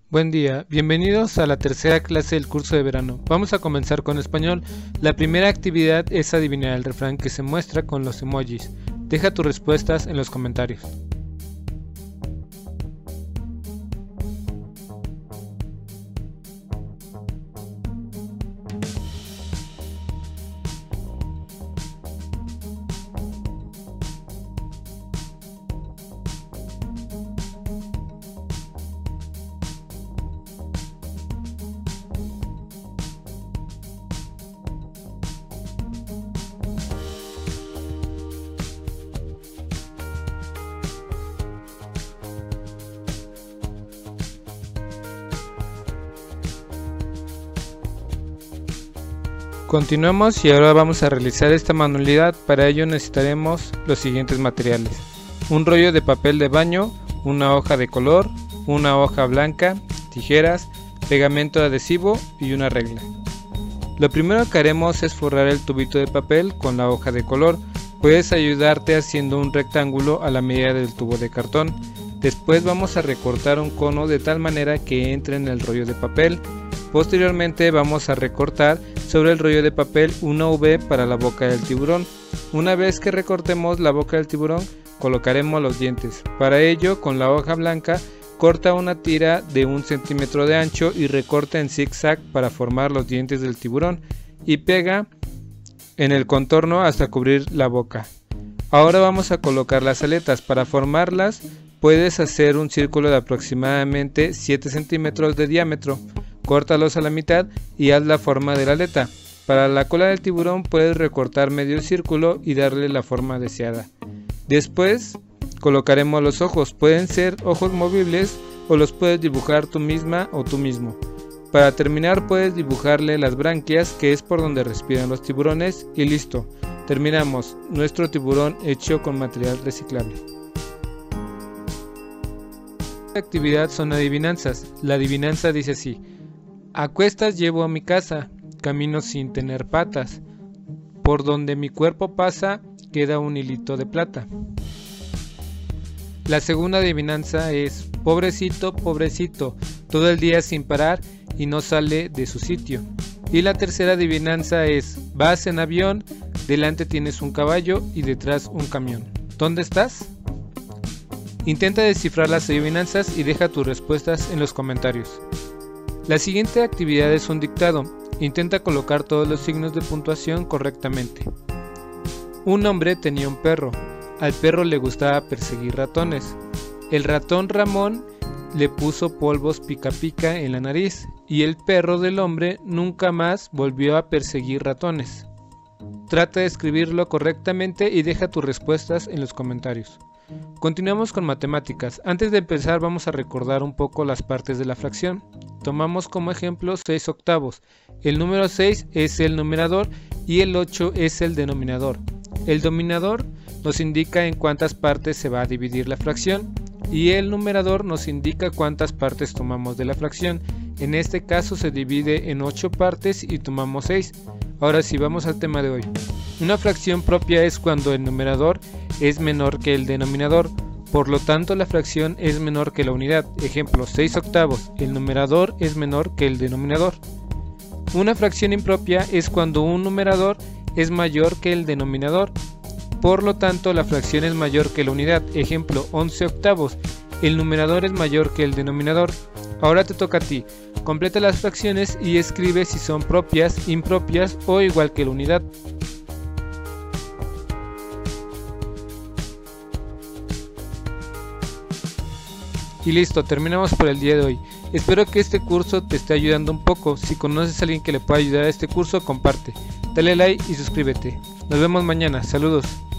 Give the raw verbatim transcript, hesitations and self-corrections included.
Buen día, bienvenidos a la tercera clase del curso de verano. Vamos a comenzar con español. La primera actividad es adivinar el refrán que se muestra con los emojis. Deja tus respuestas en los comentarios. Continuamos y ahora vamos a realizar esta manualidad. Para ello necesitaremos los siguientes materiales: un rollo de papel de baño, una hoja de color, una hoja blanca, tijeras, pegamento adhesivo y una regla. Lo primero que haremos es forrar el tubito de papel con la hoja de color. Puedes ayudarte haciendo un rectángulo a la medida del tubo de cartón. Después vamos a recortar un cono de tal manera que entre en el rollo de papel. Posteriormente vamos a recortar sobre el rollo de papel una V para la boca del tiburón. Una vez que recortemos la boca del tiburón, colocaremos los dientes. Para ello, con la hoja blanca, corta una tira de un centímetro de ancho y recorta en zigzag para formar los dientes del tiburón y pega en el contorno hasta cubrir la boca. Ahora vamos a colocar las aletas. Para formarlas, puedes hacer un círculo de aproximadamente siete centímetros de diámetro. Córtalos a la mitad y haz la forma de la aleta. Para la cola del tiburón puedes recortar medio círculo y darle la forma deseada. Después colocaremos los ojos. Pueden ser ojos movibles o los puedes dibujar tú misma o tú mismo. Para terminar puedes dibujarle las branquias, que es por donde respiran los tiburones, y listo. Terminamos nuestro tiburón hecho con material reciclable. La actividad son adivinanzas. La adivinanza dice así: a cuestas llevo a mi casa, camino sin tener patas, por donde mi cuerpo pasa queda un hilito de plata. La segunda adivinanza es: pobrecito, pobrecito, todo el día sin parar y no sale de su sitio. Y la tercera adivinanza es: vas en avión, delante tienes un caballo y detrás un camión. ¿Dónde estás? Intenta descifrar las adivinanzas y deja tus respuestas en los comentarios. La siguiente actividad es un dictado. Intenta colocar todos los signos de puntuación correctamente. Un hombre tenía un perro. Al perro le gustaba perseguir ratones. El ratón Ramón le puso polvos pica pica en la nariz y el perro del hombre nunca más volvió a perseguir ratones. Trata de escribirlo correctamente y deja tus respuestas en los comentarios. Continuamos con matemáticas. Antes de empezar vamos a recordar un poco las partes de la fracción. Tomamos como ejemplo seis octavos. El número seis es el numerador y el ocho es el denominador. El denominador nos indica en cuántas partes se va a dividir la fracción y el numerador nos indica cuántas partes tomamos de la fracción. En este caso se divide en ocho partes y tomamos seis. Ahora sí, vamos al tema de hoy. Una fracción propia es cuando el numerador es menor que el denominador, por lo tanto la fracción es menor que la unidad. Ejemplo, seis octavos, el numerador es menor que el denominador. Una fracción impropia es cuando un numerador es mayor que el denominador, por lo tanto la fracción es mayor que la unidad. Ejemplo, once octavos, el numerador es mayor que el denominador. Ahora te toca a ti. Completa las fracciones y escribe si son propias, impropias o igual que la unidad. Y listo, terminamos por el día de hoy. Espero que este curso te esté ayudando un poco. Si conoces a alguien que le pueda ayudar a este curso, comparte. Dale like y suscríbete. Nos vemos mañana. Saludos.